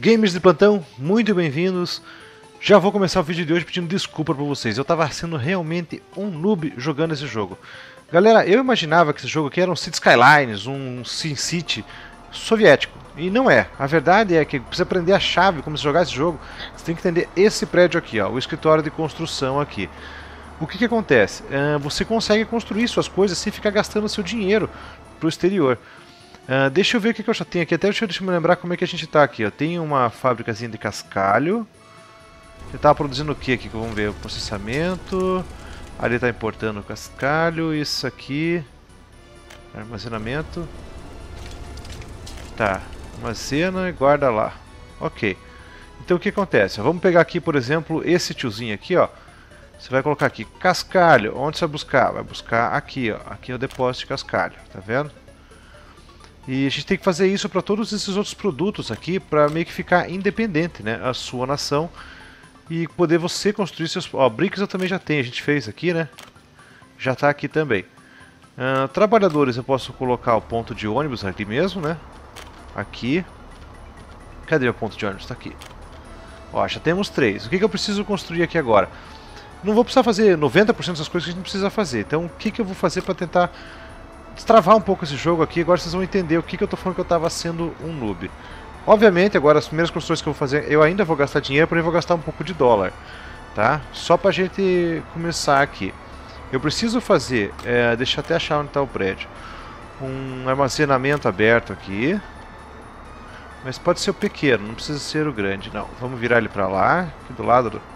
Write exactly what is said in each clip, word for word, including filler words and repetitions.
Gamers de plantão, muito bem-vindos. Já vou começar o vídeo de hoje pedindo desculpa para vocês. Eu estava sendo realmente um noob jogando esse jogo. Galera, eu imaginava que esse jogo aqui era um City Skylines, um SimCity soviético. E não é. A verdade é que precisa aprender a chave, como se jogar esse jogo. Você tem que entender esse prédio aqui, ó, o escritório de construção aqui. O que que acontece? Uh, você consegue construir suas coisas sem ficar gastando seu dinheiro pro exterior. Uh, deixa eu ver o que, que eu já tenho aqui. Até deixa eu, deixa eu me lembrar como é que a gente está aqui. Eu tenho uma fábricazinha de cascalho. Ele estava produzindo o que aqui? Vamos ver. O processamento. Ali está importando o cascalho. Isso aqui. Armazenamento. Tá. Armazena e guarda lá. Ok. Então o que acontece? Vamos pegar aqui, por exemplo, esse tiozinho aqui, ó. Você vai colocar aqui cascalho. Onde você vai buscar? Vai buscar aqui, ó. Aqui é o depósito de cascalho. Tá vendo? E a gente tem que fazer isso para todos esses outros produtos aqui, para meio que ficar independente, né? A sua nação. E poder você construir seus... Ó, bricks eu também já tenho, a gente fez aqui, né? Já está aqui também. Uh, trabalhadores eu posso colocar o ponto de ônibus aqui mesmo, né? Aqui. Cadê o ponto de ônibus? Está aqui. Ó, já temos três. O que, que eu preciso construir aqui agora? Não vou precisar fazer noventa por cento das coisas que a gente precisa fazer. Então o que, que eu vou fazer para tentar destravar um pouco esse jogo aqui? Agora vocês vão entender o que, que eu estou falando que eu estava sendo um noob. Obviamente, agora as primeiras construções que eu vou fazer, eu ainda vou gastar dinheiro, porém vou gastar um pouco de dólar, tá? Só pra gente começar aqui. Eu preciso fazer, é, deixa eu até achar onde está o prédio, um armazenamento aberto aqui. Mas pode ser o pequeno, não precisa ser o grande, não. Vamos virar ele pra lá, aqui do lado do...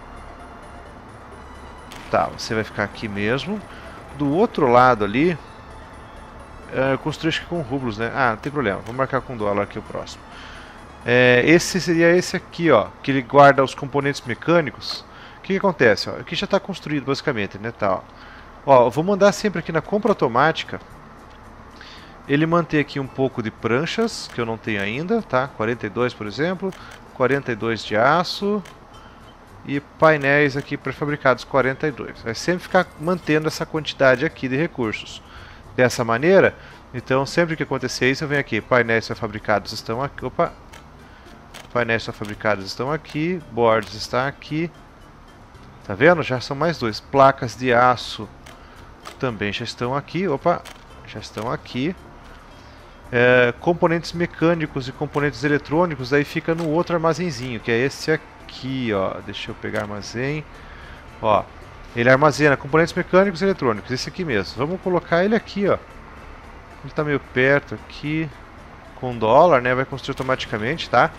Tá, você vai ficar aqui mesmo. Do outro lado ali... Eu construí acho que com rublos, né? Ah, não tem problema, vou marcar com dólar aqui o próximo. É, esse seria esse aqui, ó, que ele guarda os componentes mecânicos. O que, que acontece? Ó, aqui já está construído basicamente, né? Tá, ó. Ó, eu vou mandar sempre aqui na compra automática ele manter aqui um pouco de pranchas, que eu não tenho ainda, tá? quarenta e dois, por exemplo, quarenta e dois de aço e painéis aqui pré-fabricados quarenta e dois. Vai sempre ficar mantendo essa quantidade aqui de recursos. Dessa maneira, então sempre que acontecer isso, eu venho aqui, painéis fabricados estão aqui, opa, painéis fabricados estão aqui, boards está aqui, tá vendo? Já são mais dois, placas de aço também já estão aqui, opa, já estão aqui, é, componentes mecânicos e componentes eletrônicos, aí fica no outro armazenzinho, que é esse aqui, ó, deixa eu pegar armazém, ó. Ele armazena componentes mecânicos e eletrônicos, esse aqui mesmo. Vamos colocar ele aqui, ó. Ele está meio perto aqui. Com dólar, né? Vai construir automaticamente, tá?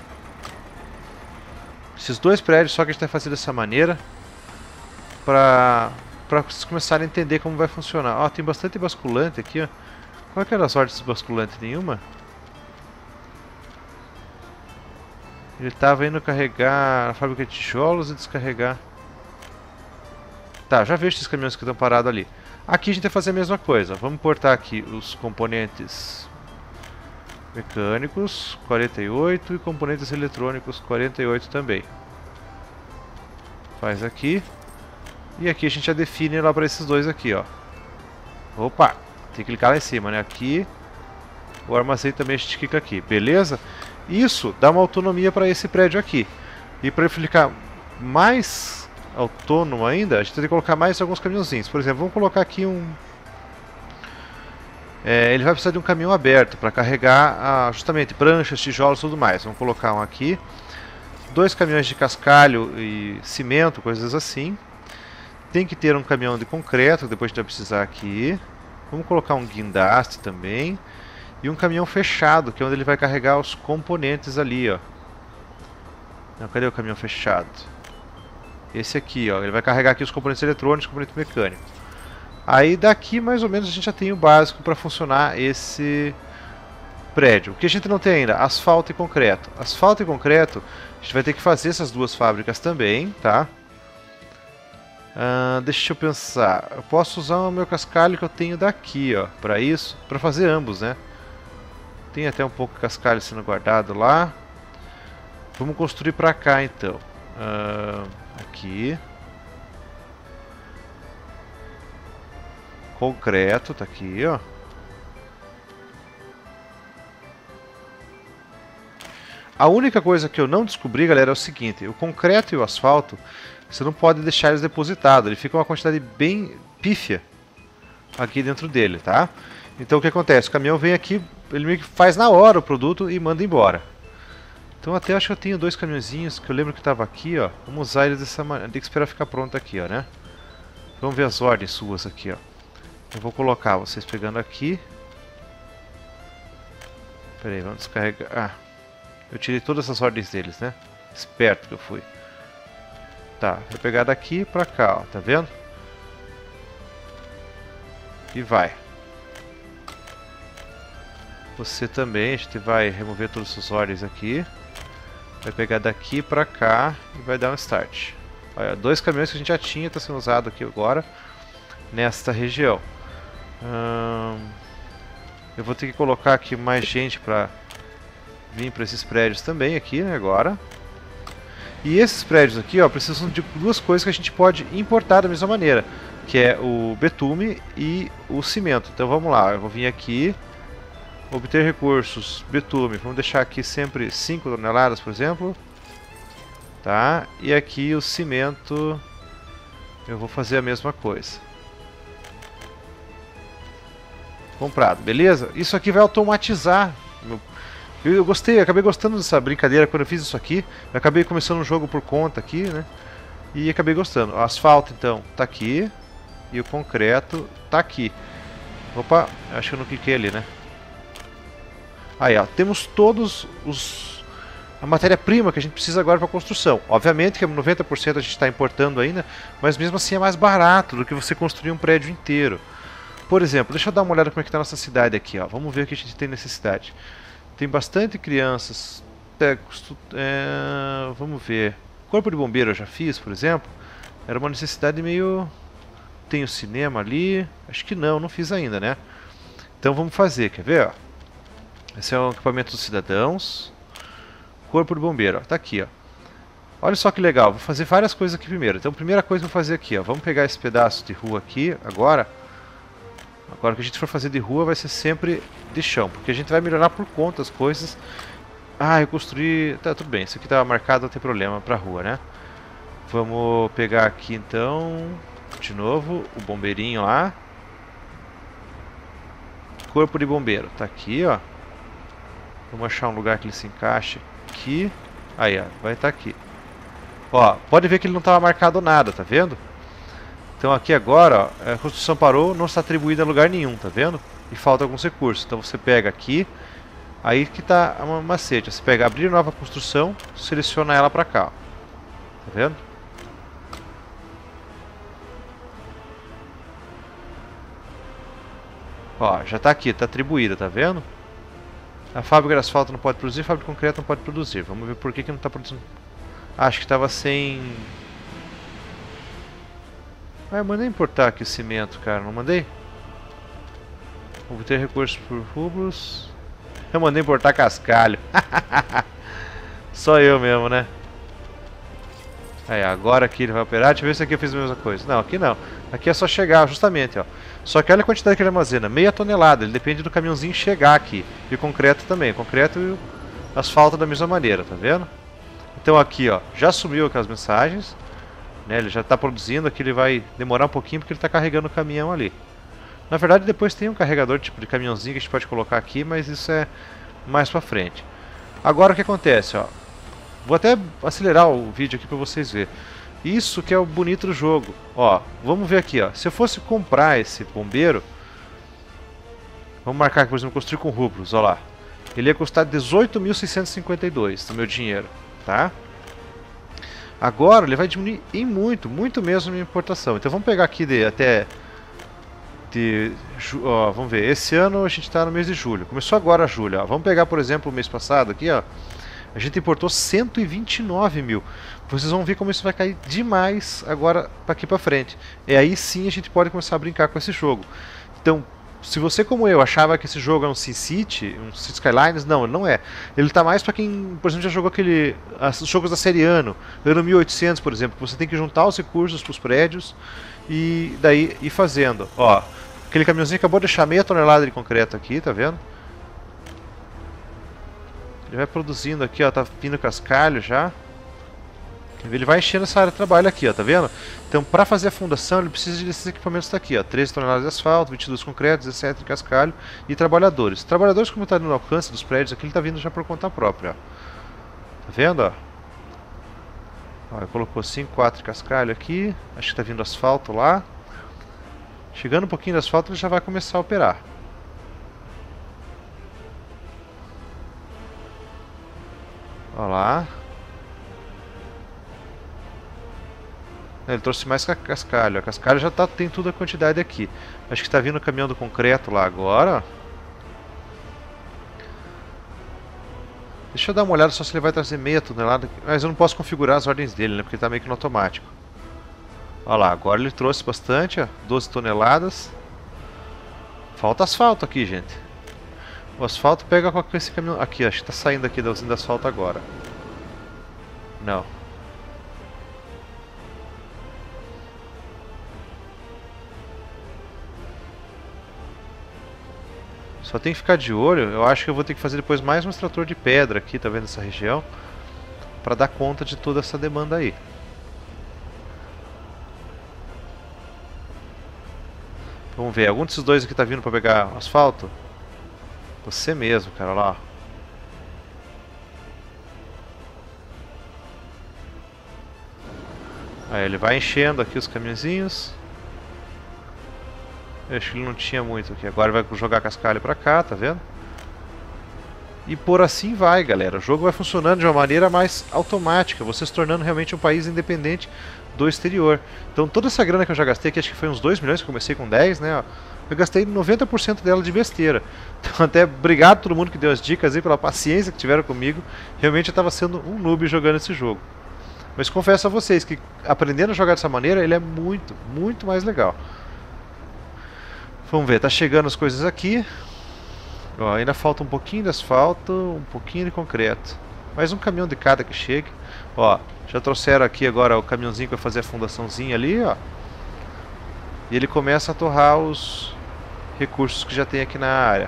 Esses dois prédios só que a gente vai fazer dessa maneira. Pra, pra vocês começarem a entender como vai funcionar. Ó, tem bastante basculante aqui, ó. Qual que era a sorte desse basculante? Nenhuma? Ele estava indo carregar a fábrica de tijolos e descarregar... Tá, já vejo esses caminhões que estão parados ali. Aqui a gente vai fazer a mesma coisa. Vamos portar aqui os componentes mecânicos, quarenta e oito, e componentes eletrônicos, quarenta e oito também. Faz aqui. E aqui a gente já define lá para esses dois aqui, ó. Opa, tem que clicar lá em cima, né? Aqui. O armazém também a gente clica aqui, beleza? Isso dá uma autonomia para esse prédio aqui. E para ele ficar mais autônomo ainda, a gente tem que colocar mais alguns caminhãozinhos. Por exemplo, vamos colocar aqui um... É, ele vai precisar de um caminhão aberto para carregar ah, justamente pranchas, tijolos e tudo mais. Vamos colocar um aqui. Dois caminhões de cascalho e cimento, coisas assim. Tem que ter um caminhão de concreto, depois a gente vai precisar aqui. Vamos colocar um guindaste também. E um caminhão fechado, que é onde ele vai carregar os componentes ali, ó. Não, cadê o caminhão fechado? Esse aqui, ó, ele vai carregar aqui os componentes eletrônicos e componentes mecânicos. Aí daqui mais ou menos a gente já tem o básico para funcionar esse prédio. O que a gente não tem ainda? Asfalto e concreto. Asfalto e concreto, a gente vai ter que fazer essas duas fábricas também, tá? Uh, deixa eu pensar. Eu posso usar o meu cascalho que eu tenho daqui, ó, para isso, para fazer ambos, né? Tem até um pouco de cascalho sendo guardado lá. Vamos construir para cá então. Uh, aqui. Concreto, tá aqui, ó. A única coisa que eu não descobri, galera, é o seguinte: o concreto e o asfalto, você não pode deixar eles depositados, ele fica uma quantidade bem pífia aqui dentro dele, tá? Então o que acontece? O caminhão vem aqui, ele meio que faz na hora o produto e manda embora. Então até acho que eu tenho dois caminhãozinhos que eu lembro que estava aqui, ó. Vamos usar eles dessa maneira, tem que esperar ficar pronto aqui, ó, né? Vamos ver as ordens suas aqui, ó. Eu vou colocar vocês pegando aqui. Pera aí, vamos descarregar. Ah, eu tirei todas as ordens deles, né? Esperto que eu fui. Tá, vou pegar daqui pra cá, ó, tá vendo? E vai. Você também, a gente vai remover todas as ordens aqui. Vai pegar daqui pra cá e vai dar um start. Olha, dois caminhões que a gente já tinha, está sendo usado aqui agora, nesta região. Hum, eu vou ter que colocar aqui mais gente pra vir para esses prédios também aqui, né, agora. E esses prédios aqui, ó, precisam de duas coisas que a gente pode importar da mesma maneira, que é o betume e o cimento. Então vamos lá, eu vou vir aqui, obter recursos, betume, vamos deixar aqui sempre cinco toneladas, por exemplo. Tá, e aqui o cimento, eu vou fazer a mesma coisa. Comprado, beleza? Isso aqui vai automatizar. Eu, eu gostei, eu acabei gostando dessa brincadeira quando eu fiz isso aqui. Eu acabei começando um jogo por conta aqui, né? E acabei gostando. O asfalto, então, tá aqui. E o concreto tá aqui. Opa, acho que eu não cliquei ali, né? Aí, ó, temos todos os... a matéria-prima que a gente precisa agora para a construção. Obviamente que noventa por cento a gente está importando ainda, mas mesmo assim é mais barato do que você construir um prédio inteiro. Por exemplo, deixa eu dar uma olhada como é que está a nossa cidade aqui, ó. Vamos ver o que a gente tem necessidade. Tem bastante crianças. Texto, é, vamos ver. Corpo de bombeiro eu já fiz, por exemplo. Era uma necessidade meio... Tem o cinema ali. Acho que não, não fiz ainda, né? Então vamos fazer, quer ver? Ó? Esse é o equipamento dos cidadãos. Corpo de bombeiro, ó, tá aqui, ó. Olha só que legal, vou fazer várias coisas aqui primeiro. Então a primeira coisa que eu vou fazer aqui, ó, vamos pegar esse pedaço de rua aqui agora. Agora o que a gente for fazer de rua vai ser sempre de chão, porque a gente vai melhorar por conta as coisas. Ah, eu construí... Tá, tudo bem, isso aqui estava marcado, não tem problema pra rua, né? Vamos pegar aqui então, de novo, o bombeirinho lá. Corpo de bombeiro, tá aqui, ó. Vamos achar um lugar que ele se encaixe aqui. Aí, ó, vai estar aqui. Ó, pode ver que ele não estava marcado nada, tá vendo? Então aqui agora, ó, a construção parou, não está atribuída a lugar nenhum, tá vendo? E falta alguns recursos. Então você pega aqui, aí que está a macete. Você pega abrir nova construção, seleciona ela para cá, ó. Tá vendo? Ó, já está aqui, está atribuída, tá vendo? A fábrica de asfalto não pode produzir, a fábrica de concreto não pode produzir. Vamos ver por que, que não está produzindo. Acho que estava sem... Ah, eu mandei importar aqui o cimento, cara, não mandei? Obter recursos por rubros. Eu mandei importar cascalho. Só eu mesmo, né? Aí, agora aqui ele vai operar. Deixa eu ver se aqui eu fiz a mesma coisa. Não, aqui não. Aqui é só chegar, justamente, ó. Só que olha a quantidade que ele armazena. Meia tonelada. Ele depende do caminhãozinho chegar aqui. E o concreto também. O concreto e o asfalto da mesma maneira, tá vendo? Então aqui, ó, já sumiu aquelas mensagens. Né, ele já está produzindo. Aqui ele vai demorar um pouquinho porque ele está carregando o caminhão ali. Na verdade, depois tem um carregador tipo de caminhãozinho que a gente pode colocar aqui, mas isso é mais pra frente. Agora o que acontece, ó. Vou até acelerar o vídeo aqui para vocês verem. Isso que é o bonito do jogo. Ó, vamos ver aqui, ó. Se eu fosse comprar esse bombeiro, vamos marcar aqui, por exemplo, construir com rublos, ó lá. Ele ia custar dezoito mil seiscentos e cinquenta e dois do meu dinheiro, tá? Agora ele vai diminuir em muito, muito mesmo a minha importação. Então vamos pegar aqui de até de, ó, vamos ver. Esse ano a gente está no mês de julho. Começou agora julho, ó. Vamos pegar, por exemplo, o mês passado aqui, ó. A gente importou cento e vinte e nove mil. Vocês vão ver como isso vai cair demais agora para aqui para frente. E aí sim a gente pode começar a brincar com esse jogo. Então, se você como eu achava que esse jogo é um SimCity, um City Skylines, não, ele não é. Ele tá mais para quem, por exemplo, já jogou aquele os jogos da série Ano, ano mil e oitocentos, por exemplo, que você tem que juntar os recursos para os prédios e daí ir fazendo. Ó, aquele caminhãozinho acabou de deixar meia tonelada de concreto aqui, tá vendo? Ele vai produzindo aqui, ó, tá vindo cascalho já. Ele vai enchendo essa área de trabalho aqui, ó, tá vendo? Então, para fazer a fundação, ele precisa desses equipamentos daqui, ó, treze toneladas de asfalto, vinte e dois concretos, dezessete de cascalho e trabalhadores. Trabalhadores, como está no alcance dos prédios aqui, ele está vindo já por conta própria, ó. Tá vendo, ó? Ó, ele colocou cinco, quatro de cascalho aqui, acho que está vindo asfalto lá. Chegando um pouquinho de asfalto, ele já vai começar a operar. Olha lá. Ele trouxe mais cascalho. A cascalho já tá, tem toda a quantidade aqui. Acho que está vindo o caminhão do concreto lá agora. Deixa eu dar uma olhada só se ele vai trazer meia tonelada. Mas eu não posso configurar as ordens dele, né? Porque ele está meio que no automático. Olha lá, agora ele trouxe bastante, ó, doze toneladas. Falta asfalto aqui, gente. O asfalto pega com esse caminhão. Aqui, acho que está saindo aqui da usina de asfalto agora. Não. Só tem que ficar de olho. Eu acho que eu vou ter que fazer depois mais um extrator de pedra aqui, tá vendo, essa região, para dar conta de toda essa demanda aí. Vamos ver, algum desses dois aqui tá vindo para pegar asfalto? Você mesmo, cara, olha lá. Aí ele vai enchendo aqui os caminhãozinhos. Eu acho que ele não tinha muito aqui. Agora vai jogar cascalho pra cá, tá vendo? E por assim vai, galera. O jogo vai funcionando de uma maneira mais automática, você se tornando realmente um país independente do exterior. Então toda essa grana que eu já gastei, que acho que foi uns dois milhões, que eu comecei com dez, né? Ó, eu gastei noventa por cento dela de besteira. Então até obrigado a todo mundo que deu as dicas aí, pela paciência que tiveram comigo. Realmente eu estava sendo um noob jogando esse jogo. Mas confesso a vocês que aprendendo a jogar dessa maneira, ele é muito, muito mais legal. Vamos ver, tá chegando as coisas aqui. Ó, ainda falta um pouquinho de asfalto, um pouquinho de concreto. Mais um caminhão de cada que chegue. Ó, já trouxeram aqui agora o caminhãozinho que vai fazer a fundaçãozinha ali, ó. E ele começa a torrar os recursos que já tem aqui na área.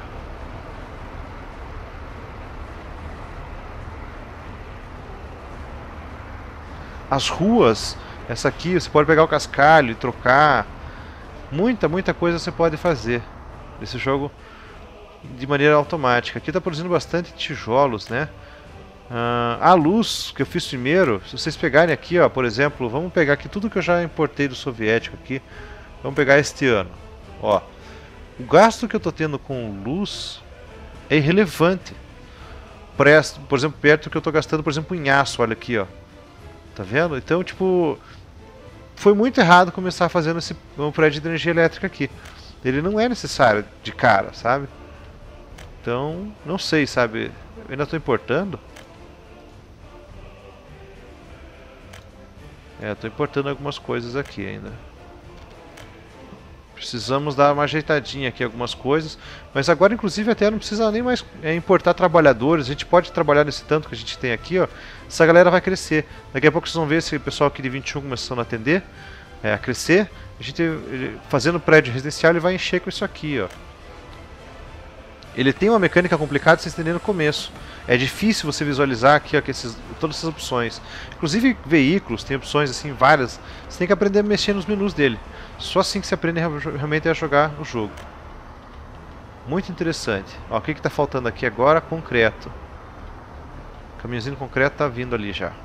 As ruas, essa aqui, você pode pegar o cascalho e trocar. Muita, muita coisa você pode fazer nesse jogo de maneira automática. Aqui está produzindo bastante tijolos, né? Uh, a luz que eu fiz primeiro, se vocês pegarem aqui, ó, por exemplo, vamos pegar aqui tudo que eu já importei do soviético aqui. Vamos pegar este ano. Ó, o gasto que eu estou tendo com luz é irrelevante. Presto, por exemplo, perto do que eu estou gastando, por exemplo, em aço, olha aqui, ó. Tá vendo? Então, tipo, foi muito errado começar fazendo esse um prédio de energia elétrica aqui. Ele não é necessário de cara, sabe? Então, não sei, sabe? Eu ainda estou importando. É, estou importando algumas coisas aqui ainda. Precisamos dar uma ajeitadinha aqui em algumas coisas. Mas agora, inclusive, até não precisa nem mais é, importar trabalhadores. A gente pode trabalhar nesse tanto que a gente tem aqui, ó. Essa galera vai crescer. Daqui a pouco vocês vão ver esse pessoal aqui de vinte e um começando a atender, é, a crescer. A gente, ele, fazendo prédio residencial, ele vai encher com isso aqui, ó. Ele tem uma mecânica complicada, vocês entenderam no começo. É difícil você visualizar aqui, ó, que esses, todas essas opções. Inclusive veículos, tem opções assim, várias. Você tem que aprender a mexer nos menus dele. Só assim que você aprende realmente a jogar o jogo. Muito interessante. Ó, o que está faltando aqui agora? Concreto. O caminhozinho de concreto está vindo ali já.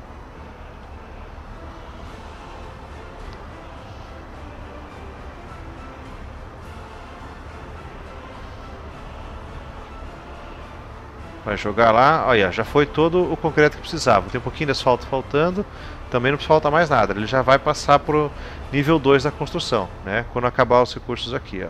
Vai jogar lá, olha, já foi todo o concreto que precisava. Tem um pouquinho de asfalto faltando, também não falta mais nada. Ele já vai passar para o nível dois da construção, né? Quando acabar os recursos aqui, ó.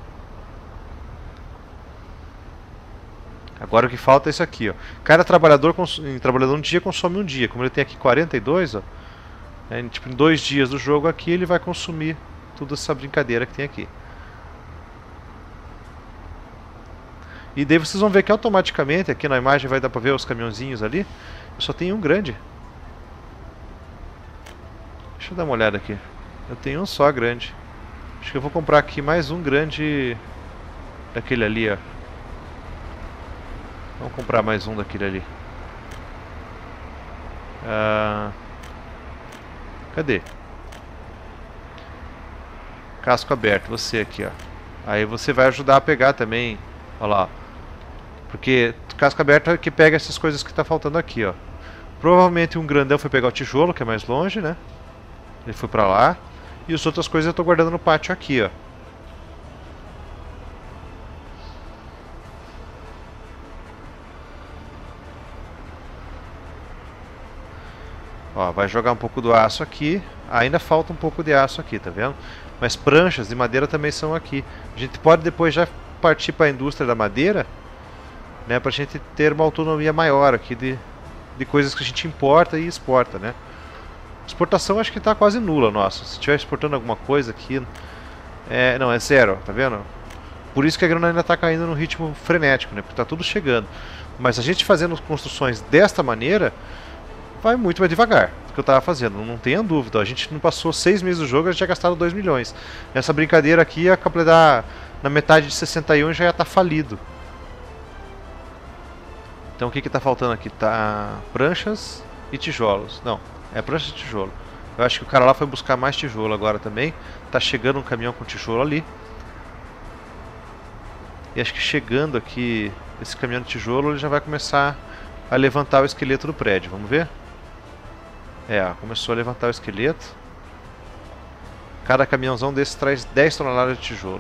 Agora o que falta é isso aqui, ó. Cada trabalhador, em trabalhador um dia consome um dia. Como ele tem aqui quarenta e dois, ó, é, tipo, em dois dias do jogo aqui ele vai consumir toda essa brincadeira que tem aqui. E daí vocês vão ver que automaticamente, aqui na imagem vai dar pra ver os caminhãozinhos ali. Eu só tenho um grande. Deixa eu dar uma olhada aqui. Eu tenho um só grande. Acho que eu vou comprar aqui mais um grande daquele ali, ó. Vamos comprar mais um daquele ali. Ah, cadê? Casco aberto, você aqui, ó. Aí você vai ajudar a pegar também. Olha lá. Porque casco aberto é que pega essas coisas que tá faltando aqui, ó. Provavelmente um grandão foi pegar o tijolo, que é mais longe, né? Ele foi pra lá. E as outras coisas eu tô guardando no pátio aqui, ó. Ó, vai jogar um pouco do aço aqui. Ainda falta um pouco de aço aqui, tá vendo? Mas pranchas de madeira também são aqui. A gente pode depois já partir para a indústria da madeira, né, pra gente ter uma autonomia maior aqui de, de coisas que a gente importa e exporta, né? Exportação acho que está quase nula, nossa. Se estiver exportando alguma coisa aqui, é, não, é zero, tá vendo? Por isso que a grana ainda está caindo num ritmo frenético, né? Porque está tudo chegando. Mas a gente fazendo construções desta maneira vai muito mais devagar do que eu estava fazendo, não tenha dúvida. A gente não passou seis meses do jogo e já tinha gastado dois milhões. Essa brincadeira aqui ia completar na metade de sessenta e um e já ia estar tá falido. Então o que está faltando aqui? Tá pranchas e tijolos. Não, é prancha e tijolo. Eu acho que o cara lá foi buscar mais tijolo agora também. Tá chegando um caminhão com tijolo ali. E acho que chegando aqui esse caminhão de tijolo, ele já vai começar a levantar o esqueleto do prédio. Vamos ver? É, começou a levantar o esqueleto. Cada caminhãozão desse traz dez toneladas de tijolo.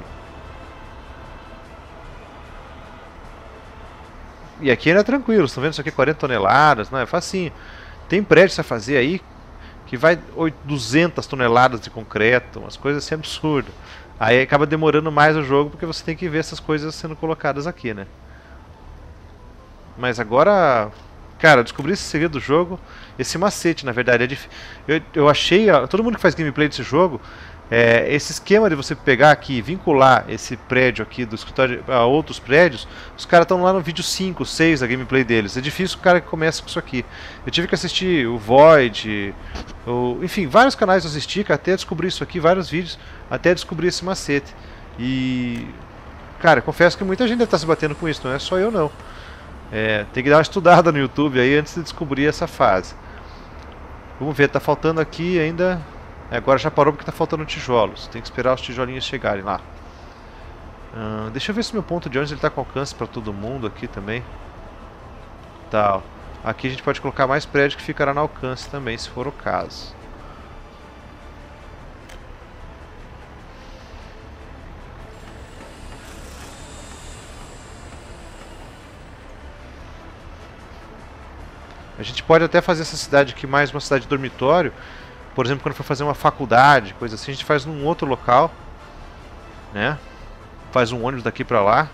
E aqui ainda é tranquilo, estão vendo isso aqui? quarenta toneladas, não é facinho. Tem prédio a fazer aí que vai duzentas toneladas de concreto, umas coisas assim absurdas. Aí acaba demorando mais o jogo porque você tem que ver essas coisas sendo colocadas aqui, né? Mas agora, cara, eu descobri esse segredo do jogo, esse macete, na verdade. É dif... eu, eu achei, ó, todo mundo que faz gameplay desse jogo, é, esse esquema de você pegar aqui e vincular esse prédio aqui do escritório a outros prédios, os caras estão lá no vídeo cinco, seis da gameplay deles. É difícil o cara que começa com isso aqui. Eu tive que assistir o Void, o, enfim, vários canais eu assisti até descobrir isso aqui, vários vídeos, até descobrir esse macete. E, cara, confesso que muita gente deve estar se batendo com isso, não é só eu não. É, tem que dar uma estudada no YouTube aí antes de descobrir essa fase. Vamos ver, tá faltando aqui ainda. É, agora já parou porque tá faltando tijolos. Tem que esperar os tijolinhos chegarem lá. Hum, deixa eu ver se meu ponto de ônibus ele tá com alcance para todo mundo aqui também. Tá, ó. Aqui a gente pode colocar mais prédio que ficará no alcance também, se for o caso. A gente pode até fazer essa cidade aqui mais uma cidade de dormitório. Por exemplo, quando for fazer uma faculdade, coisa assim, a gente faz num outro local, né? Faz um ônibus daqui pra lá.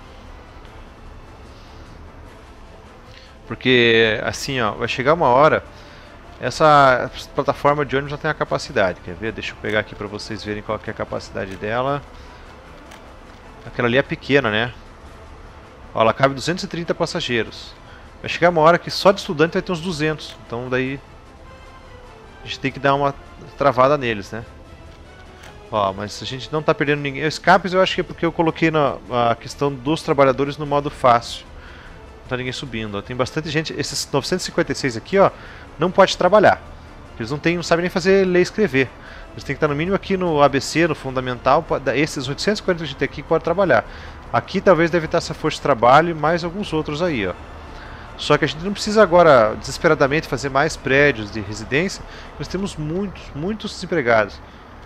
Porque, assim, ó, vai chegar uma hora, essa plataforma de ônibus já tem a capacidade. Quer ver? Deixa eu pegar aqui pra vocês verem qual que é a capacidade dela. Aquela ali é pequena, né? Ó, ela cabe duzentos e trinta passageiros. Vai chegar uma hora que só de estudante vai ter uns duzentos. Então daí a gente tem que dar uma travada neles, né? Ó, mas a gente não tá perdendo ninguém. Escapes eu acho que é porque eu coloquei na, a questão dos trabalhadores no modo fácil. Não tá ninguém subindo. Ó. Tem bastante gente. Esses novecentos e cinquenta e seis aqui, ó, não pode trabalhar. Eles não, tem, não sabem nem fazer ler e escrever. Eles têm que estar no mínimo aqui no A B C, no fundamental. Esses oitocentos e quarenta que a gente tem aqui pode trabalhar. Aqui talvez deve estar essa força de trabalho e mais alguns outros aí, ó. Só que a gente não precisa agora, desesperadamente, fazer mais prédios de residência. Nós temos muitos, muitos desempregados.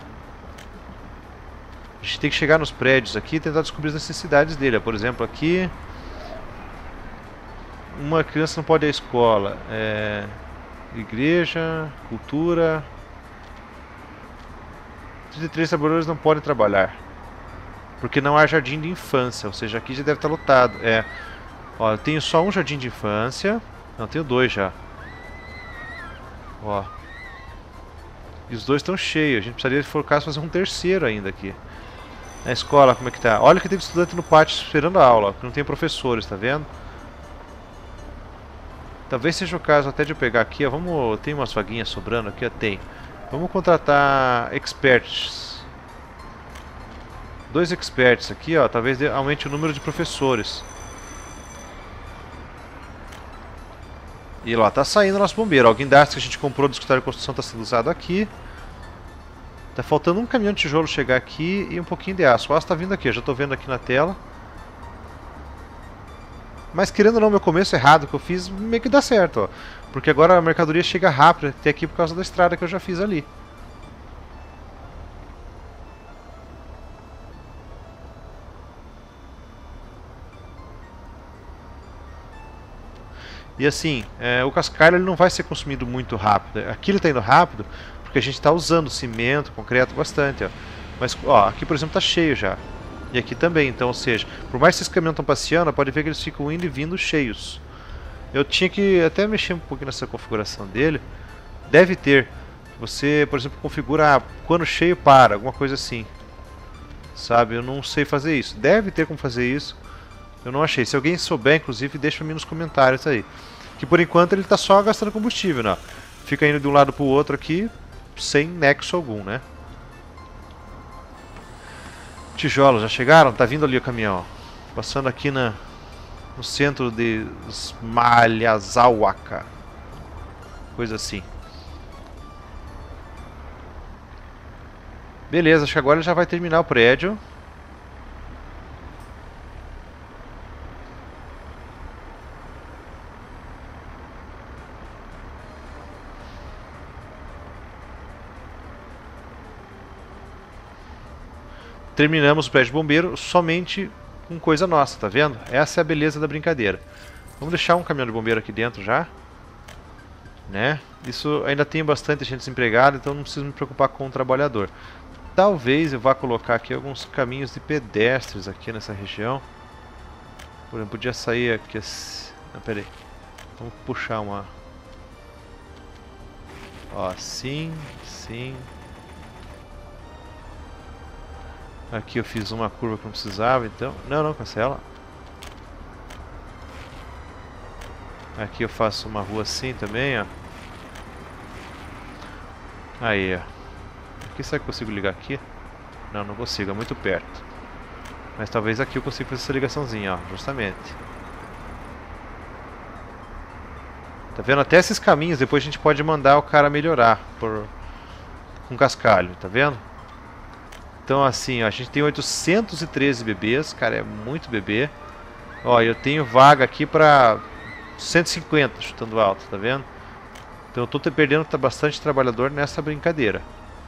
A gente tem que chegar nos prédios aqui e tentar descobrir as necessidades dele. Por exemplo, aqui... uma criança não pode ir à escola. É... igreja, cultura... trinta e três trabalhadores não podem trabalhar. Porque não há jardim de infância. Ou seja, aqui já deve estar lotado. É... Ó, eu tenho só um jardim de infância. Não, eu tenho dois já. Ó. E os dois estão cheios. A gente precisaria, se for o caso, fazer um terceiro ainda aqui. Na escola, como é que tá? Olha que tem estudante no pátio esperando a aula. Que não tem professores, tá vendo? Talvez seja o caso até de eu pegar aqui, ó. Vamos... Tem umas vaguinhas sobrando aqui, ó. Tem. Vamos contratar experts. Dois experts aqui, ó. Talvez aumente o número de professores. E lá tá saindo nosso bombeiro. Ó, o guindaste que a gente comprou do escritório de construção tá sendo usado aqui. Tá faltando um caminhão de tijolo chegar aqui e um pouquinho de aço. O aço tá vindo aqui, eu já tô vendo aqui na tela. Mas querendo ou não, meu começo errado que eu fiz meio que dá certo, ó. Porque agora a mercadoria chega rápido até aqui por causa da estrada que eu já fiz ali. E assim, é, o cascalho ele não vai ser consumido muito rápido. Aqui ele está indo rápido porque a gente está usando cimento, concreto bastante. Ó. Mas ó, aqui por exemplo está cheio já. E aqui também, então, ou seja, por mais que esses caminhões estão passeando, pode ver que eles ficam indo e vindo cheios. Eu tinha que até mexer um pouquinho nessa configuração dele. Deve ter. Você, por exemplo, configura ah, quando cheio para, alguma coisa assim. Sabe, eu não sei fazer isso. Deve ter como fazer isso. Eu não achei. Se alguém souber, inclusive, deixa pra mim nos comentários aí. Que por enquanto ele tá só gastando combustível, né? Fica indo de um lado pro outro aqui, sem nexo algum, né? Tijolos, já chegaram? Tá vindo ali o caminhão, ó. Passando aqui na, no centro de Smalhazawaka. Coisa assim. Beleza, acho que agora ele já vai terminar o prédio. Terminamos o prédio de bombeiro somente com coisa nossa, tá vendo? Essa é a beleza da brincadeira. Vamos deixar um caminhão de bombeiro aqui dentro já. Né? Isso ainda tem bastante gente desempregada, então não preciso me preocupar com o trabalhador. Talvez eu vá colocar aqui alguns caminhos de pedestres aqui nessa região. Por exemplo, podia sair aqui assim... Não, pera aí. Vamos puxar uma... Ó, assim, assim... Aqui eu fiz uma curva que não precisava, então... Não, não, cancela. Aqui eu faço uma rua assim também, ó. Aí, ó. Aqui será que eu consigo ligar aqui? Não, não consigo, é muito perto. Mas talvez aqui eu consiga fazer essa ligaçãozinha, ó, justamente. Tá vendo? Até esses caminhos depois a gente pode mandar o cara melhorar por... com cascalho, tá vendo? Então assim, ó, a gente tem oitocentos e treze bebês, cara, é muito bebê. Ó, eu tenho vaga aqui pra cento e cinquenta, chutando alto, tá vendo? Então eu tô perdendo tá bastante trabalhador nessa brincadeira.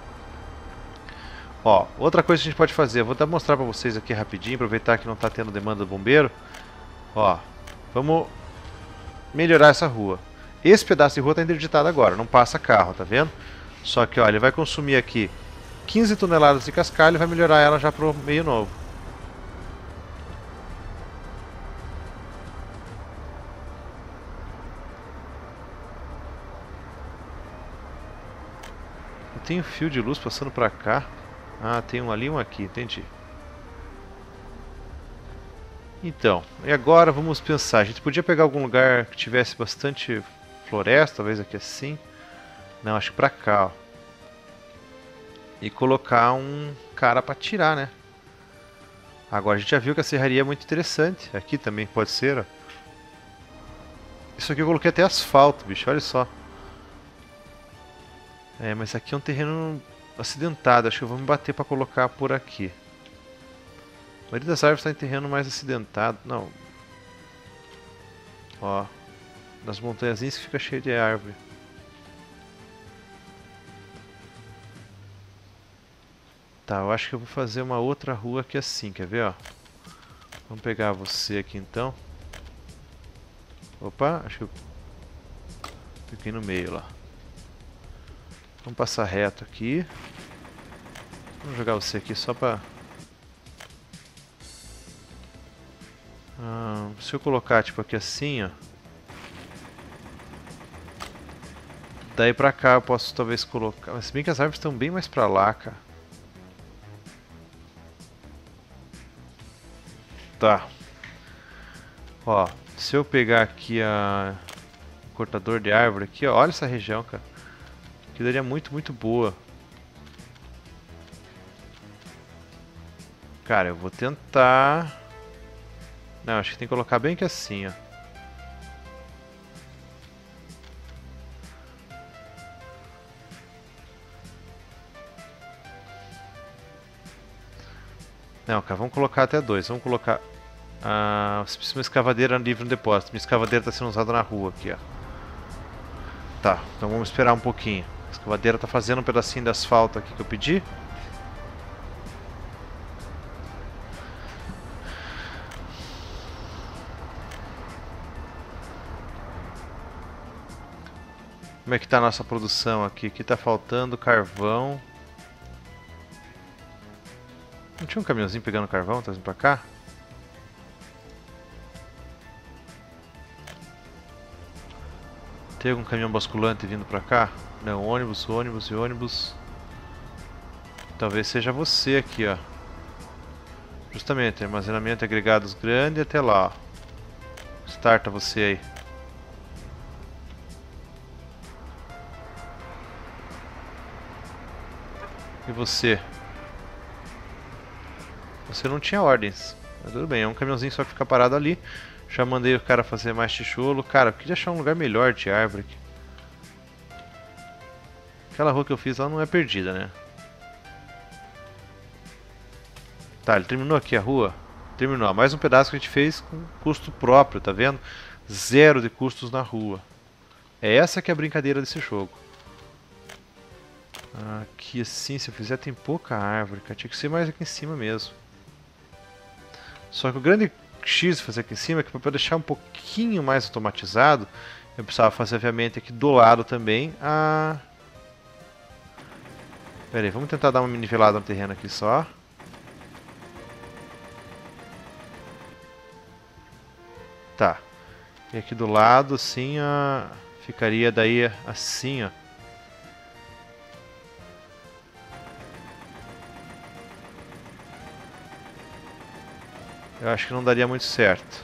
Ó, outra coisa que a gente pode fazer, eu vou até mostrar pra vocês aqui rapidinho, aproveitar que não tá tendo demanda do bombeiro. Ó, vamos melhorar essa rua. Esse pedaço de rua tá interditado agora, não passa carro, tá vendo? Só que, ó, ele vai consumir aqui quinze toneladas de cascalho e vai melhorar ela já pro meio novo. Eu tenho fio de luz passando pra cá. Ah, tem um ali e um aqui, entendi. Então, e agora vamos pensar. A gente podia pegar algum lugar que tivesse bastante floresta, talvez aqui assim. Não, acho que pra cá, ó. E colocar um cara pra tirar, né? Agora a gente já viu que a serraria é muito interessante. Aqui também pode ser, ó. Isso aqui eu coloquei até asfalto, bicho, olha só. É, mas aqui é um terreno acidentado. Acho que eu vou me bater pra colocar por aqui. A maioria das árvores está em terreno mais acidentado. Não. Ó. Nas montanhazinhas que fica cheio de árvore. Tá, eu acho que eu vou fazer uma outra rua aqui assim, quer ver, ó? Vamos pegar você aqui então. Opa, acho que eu fiquei no meio lá. Vamos passar reto aqui. Vamos jogar você aqui só pra... Ah, se eu colocar tipo aqui assim, ó. Daí pra cá eu posso talvez colocar... Mas se bem que as árvores estão bem mais pra lá, cara. Tá. Ó, se eu pegar aqui a... o cortador de árvore aqui, ó. Olha essa região, cara. Que daria muito, muito boa. Cara, eu vou tentar... Não, acho que tem que colocar bem que assim, ó. Não, cara, vamos colocar até dois. Vamos colocar... Ah, você precisa de uma escavadeira livre no depósito. Minha escavadeira está sendo usada na rua aqui, ó. Tá, então vamos esperar um pouquinho. A escavadeira está fazendo um pedacinho de asfalto aqui que eu pedi. Como é que tá a nossa produção aqui? Aqui tá faltando carvão. Não tinha um caminhãozinho pegando carvão, trazendo pra cá? Tem algum caminhão basculante vindo pra cá? Não, ônibus, ônibus e ônibus. Talvez seja você aqui, ó. Justamente, armazenamento de agregados grande até lá, ó. Starta você aí. E você? Você não tinha ordens. Mas tudo bem, é um caminhãozinho só que fica parado ali. Já mandei o cara fazer mais tijolo. Cara, eu queria achar um lugar melhor de árvore aqui. Aquela rua que eu fiz lá não é perdida, né? Tá, ele terminou aqui a rua? Terminou. Mais um pedaço que a gente fez com custo próprio, tá vendo? Zero de custos na rua. É essa que é a brincadeira desse jogo. Aqui assim, se eu fizer tem pouca árvore, cara. Tinha que ser mais aqui em cima mesmo. Só que o grande X de fazer aqui em cima é que para deixar um pouquinho mais automatizado, eu precisava fazer obviamente aqui do lado também a... Pera aí, vamos tentar dar uma nivelada no terreno aqui só. Tá. E aqui do lado assim, a... ficaria daí assim, ó. Eu acho que não daria muito certo.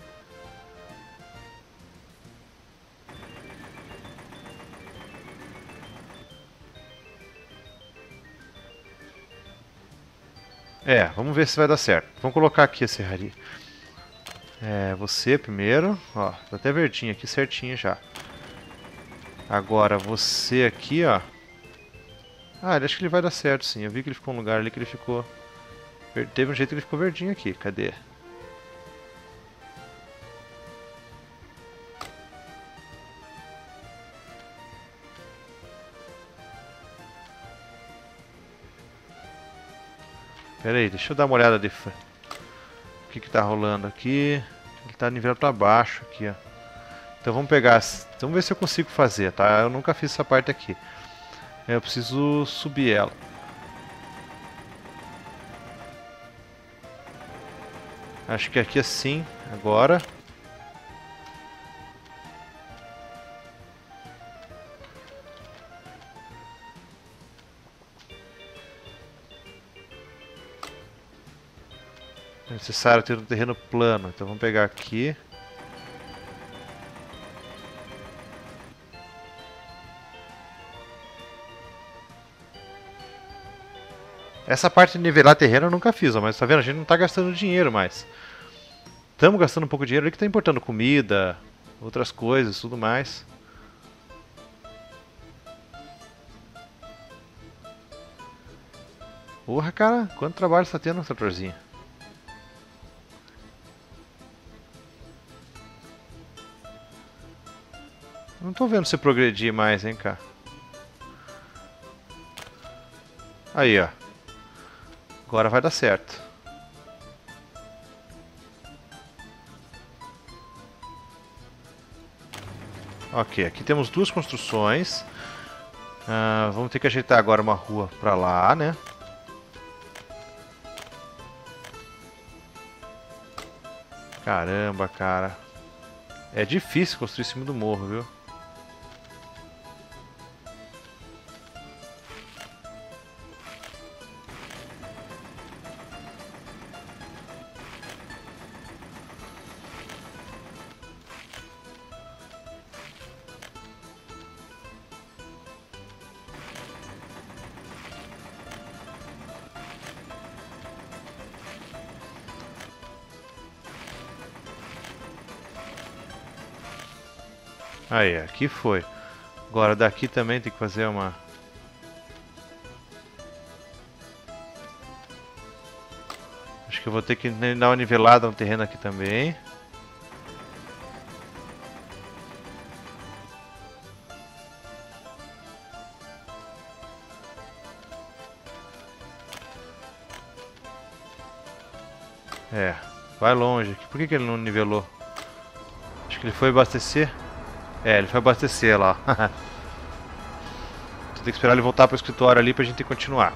É, vamos ver se vai dar certo. Vamos colocar aqui a serraria. É, você primeiro. Ó, tá até verdinho aqui, certinho já. Agora você aqui, ó. Ah, ele acho que ele vai dar certo sim. Eu vi que ele ficou um lugar ali que ele ficou... Teve um jeito que ele ficou verdinho aqui. Cadê? Pera aí, deixa eu dar uma olhada de... O que que tá rolando aqui? Ele tá nivelado pra baixo aqui, ó. Então vamos pegar... Vamos ver se eu consigo fazer, tá? Eu nunca fiz essa parte aqui. Eu preciso subir ela. Acho que aqui assim, agora. É necessário ter um terreno plano, então vamos pegar aqui. Essa parte de nivelar terreno eu nunca fiz, ó, mas tá vendo? A gente não tá gastando dinheiro mais. Estamos gastando um pouco de dinheiro ali que tá importando comida, outras coisas, tudo mais. Porra, cara, quanto trabalho você tá tendo no tratorzinho? Não tô vendo você progredir mais, hein, cara. Aí, ó. Agora vai dar certo. Ok, aqui temos duas construções. Ah, vamos ter que ajeitar agora uma rua pra lá, né? Caramba, cara. É difícil construir em cima do morro, viu? Aí, aqui foi. Agora daqui também tem que fazer uma... Acho que eu vou ter que dar uma nivelada no terreno aqui também. É, vai longe. Por que, que ele não nivelou? Acho que ele foi abastecer. É, ele foi abastecer lá. Tem que esperar ele voltar para o escritório ali pra gente continuar.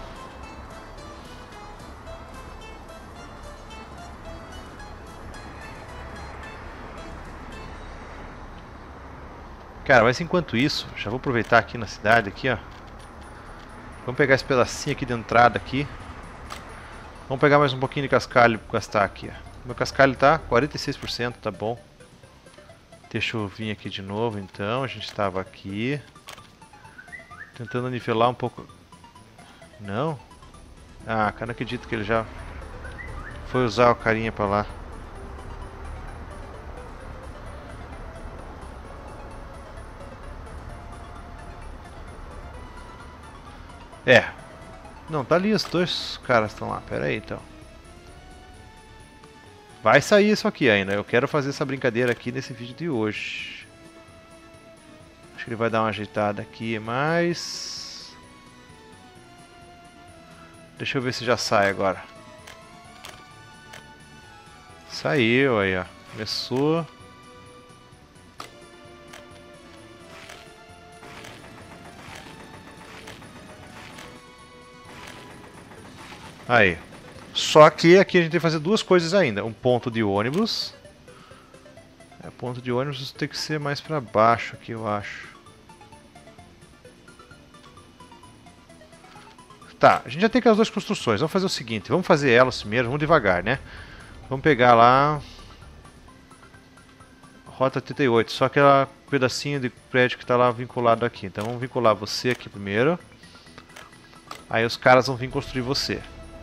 Cara, mas enquanto isso, já vou aproveitar aqui na cidade aqui, ó. Vamos pegar esse pedacinho aqui de entrada aqui. Vamos pegar mais um pouquinho de cascalho para gastar aqui, ó. Meu cascalho tá quarenta e seis por cento, tá bom. Deixa eu vir aqui de novo então, a gente estava aqui. Tentando nivelar um pouco. Não? Ah, cara, não acredito que ele já foi usar o carinha pra lá. É. Não, tá ali, os dois caras estão lá. Pera aí, então. Vai sair isso aqui ainda. Eu quero fazer essa brincadeira aqui nesse vídeo de hoje. Acho que ele vai dar uma ajeitada aqui, mas... Deixa eu ver se já sai agora. Saiu aí, ó. Começou. Aí. Só que aqui a gente tem que fazer duas coisas ainda. Um ponto de ônibus. É, ponto de ônibus tem que ser mais pra baixo aqui, eu acho. Tá, a gente já tem aquelas duas construções. Vamos fazer o seguinte, vamos fazer elas primeiro, vamos devagar, né? Vamos pegar lá... Rota trinta e oito, só aquele pedacinho de prédio que está lá vinculado aqui. Então vamos vincular você aqui primeiro. Aí os caras vão vir construir você.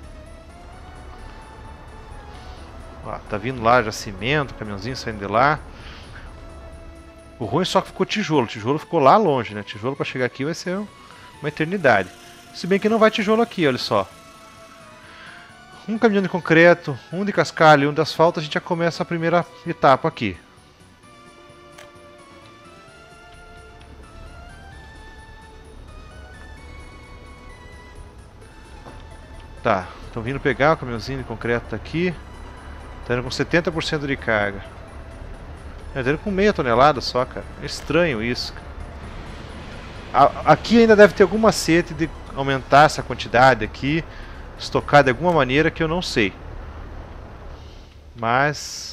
Ó, tá vindo lá já cimento, caminhãozinho saindo de lá. O ruim só que ficou tijolo. O tijolo ficou lá longe, né? Tijolo para chegar aqui vai ser uma eternidade. Se bem que não vai tijolo aqui, olha só. Um caminhão de concreto, um de cascalho e um de asfalto, a gente já começa a primeira etapa aqui. Tá, estão vindo pegar o caminhãozinho de concreto tá aqui. Tá indo com setenta por cento de carga. Tá indo com meia tonelada só, cara. É estranho isso, cara. Aqui ainda deve ter algum macete de aumentar essa quantidade aqui, estocar de alguma maneira que eu não sei. Mas...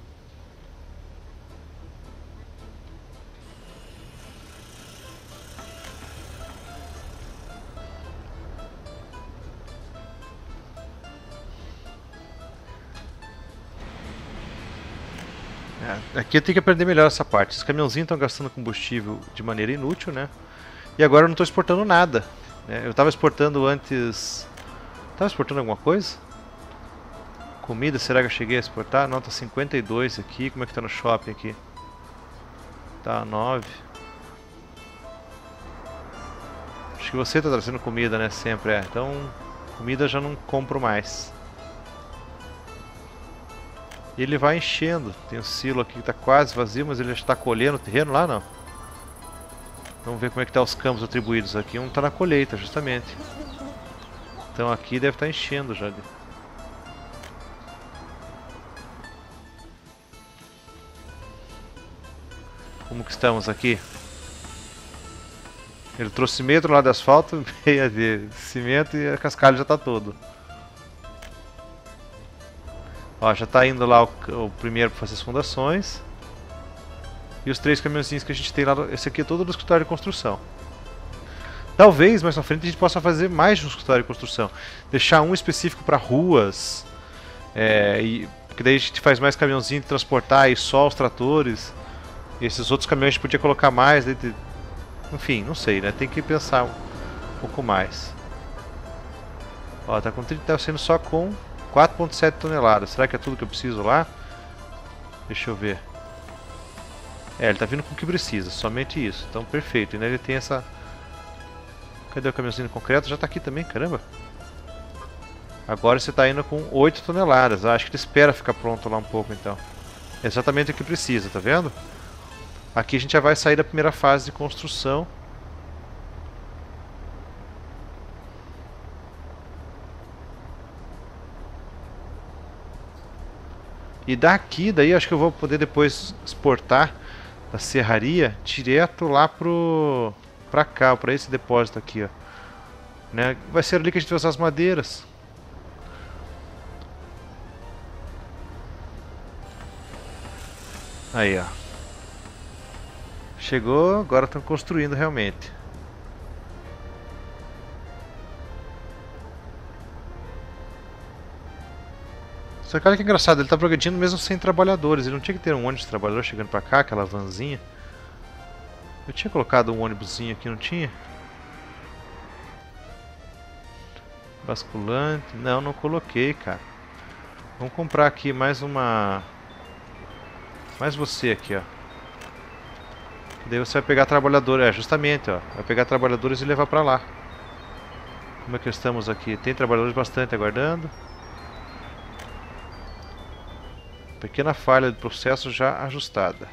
aqui eu tenho que aprender melhor essa parte. Os caminhãozinhos estão gastando combustível de maneira inútil, né? E agora eu não estou exportando nada, né? Eu estava exportando antes... Estava exportando alguma coisa? Comida, será que eu cheguei a exportar? Não, tá cinquenta e dois aqui. Como é que tá no shopping aqui? Tá nove. Acho que você tá trazendo comida, né? Sempre é. Então, comida eu já não compro mais. E ele vai enchendo. Tem um silo aqui que está quase vazio, mas ele já está colhendo o terreno lá, não. Vamos ver como é que tá os campos atribuídos aqui. Um está na colheita, justamente. Então aqui deve estar enchendo já. Como que estamos aqui? Ele trouxe meio tonelada de asfalto, meia de cimento e a cascalho já está todo. Ó, já está indo lá o, o primeiro para fazer as fundações. E os três caminhãozinhos que a gente tem lá. Esse aqui é todo do escritório de construção. Talvez mais na frente a gente possa fazer mais de um escritório de construção. Deixar um específico para ruas. É, e, porque daí a gente faz mais caminhãozinho de transportar e só os tratores. E esses outros caminhões a gente podia colocar mais. De, de, enfim, não sei, né? Tem que pensar um pouco mais. Ó, tá com trinta, tá sendo só com quatro vírgula sete toneladas. Será que é tudo que eu preciso lá? Deixa eu ver. É, ele tá vindo com o que precisa, somente isso. Então, perfeito. E né, ele tem essa... Cadê o caminhãozinho de concreto? Já tá aqui também, caramba. Agora você está indo com oito toneladas. Ah, acho que ele espera ficar pronto lá um pouco então. É exatamente o que precisa, tá vendo? Aqui a gente já vai sair da primeira fase de construção. E daqui, daí acho que eu vou poder depois exportar da serraria direto lá pro pra cá, para esse depósito aqui, ó. Né? Vai ser ali que a gente vai usar as madeiras. Aí, ó. Chegou, agora estão construindo realmente. Só que olha que engraçado, ele está progredindo mesmo sem trabalhadores. Ele não tinha que ter um ônibus de trabalhador chegando pra cá, aquela vanzinha. Eu tinha colocado um ônibusinho aqui, não tinha? Basculante. Não, não coloquei, cara. Vamos comprar aqui mais uma... Mais você aqui, ó. Daí você vai pegar trabalhadores. É, justamente, ó. Vai pegar trabalhadores e levar pra lá. Como é que estamos aqui? Tem trabalhadores bastante aguardando. Pequena falha de processo já ajustada.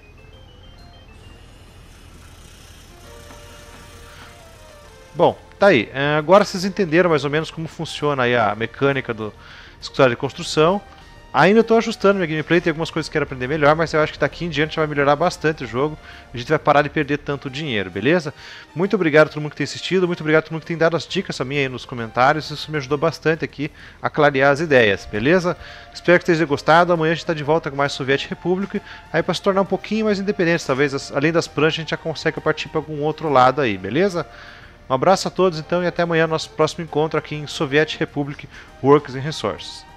Bom, tá aí. Agora vocês entenderam mais ou menos como funciona aí a mecânica do escritório de construção. Ainda estou ajustando minha gameplay, tem algumas coisas que quero aprender melhor, mas eu acho que daqui em diante vai melhorar bastante o jogo. A gente vai parar de perder tanto dinheiro, beleza? Muito obrigado a todo mundo que tem assistido, muito obrigado a todo mundo que tem dado as dicas a mim aí nos comentários. Isso me ajudou bastante aqui a clarear as ideias, beleza? Espero que tenha gostado. Amanhã a gente está de volta com mais Soviet Republic, aí para se tornar um pouquinho mais independente. Talvez além das pranchas a gente já consegue partir para algum outro lado aí, beleza? Um abraço a todos então e até amanhã no nosso próximo encontro aqui em Soviet Republic Works and Resources.